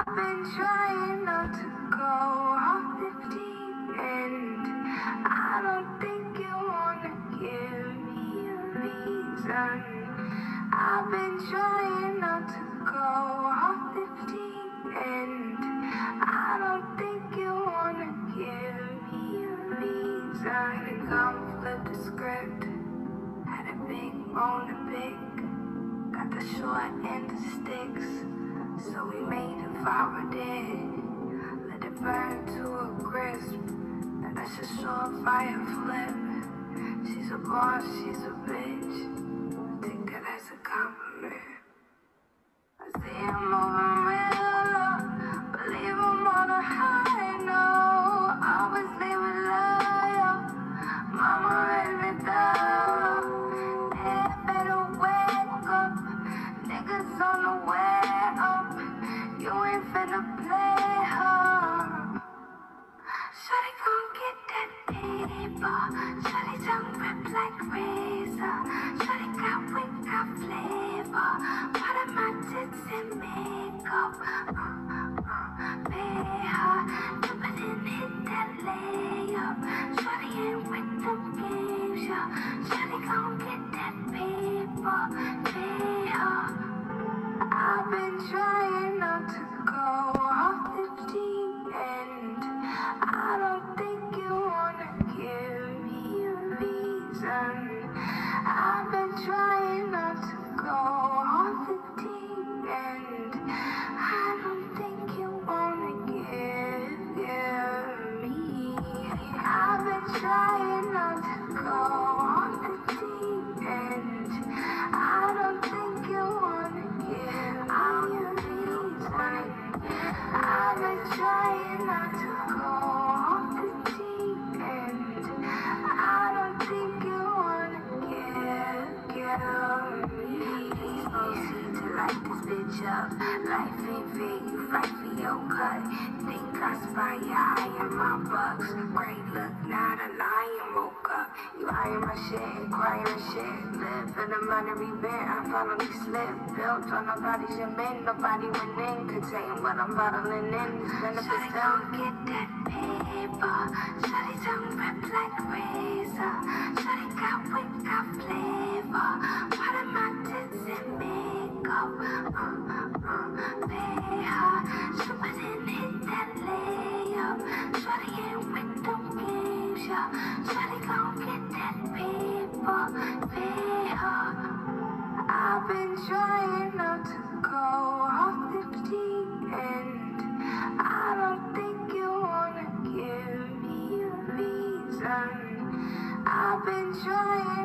been trying not to go off the deep end. I don't think you wanna give me a reason. I've been trying not to go off the deep end. I don't think you wanna give me a reason. Come flip the script. Had a big bone to pick. Got the short end of sticks. So we made a fire dead. Let it burn to a crisp. Now that's a surefire flip. She's a boss, she's a bitch. Take that as a compliment. I see him moving real, believe him on a high note. Always leave it loyal. Mama raised me down. Hey, better wake up. Niggas on the way up. You ain't finna play her. Shawty gon' get that paper. Shawty tongue rip like razor. Shawty got wit, got flavor. Part of my tits and makeup. Pay her. But then hit that layup. Shawty ain't with them games, yeah. Shawty gon' get that paper. Pay her. I've been trying not to go off the deep end. I don't think you wanna give me a reason. I've been trying not to go off the deep end. I don't think you wanna give me. I've been trying not to go off the deep end. I don't think you wanna give me a reason. I've been trying not to go off the deep end. I don't think you wanna give me. Please proceed to light this bitch up. Life ain't fair, you fight for your cut. Think I spy your eye in my bucks. Great look, not a lion woke up. You eyeing my shit, acquiring shit. Live in a minor event, I finally slipped. Built on nobody's men, nobody went in. Contain what I'm bottling in. This benefits down. Get that paper. Shawty tongue rip like razor. Shawty got wit, got flavor. Part of my tits and makeup. Pay her. She wouldn't hit that layup. Shawty ain't with them games, yeah. Shawty gon' get that paper. Pay her. I've been trying not to go off the deep end. I don't think you wanna give me a reason. I've been trying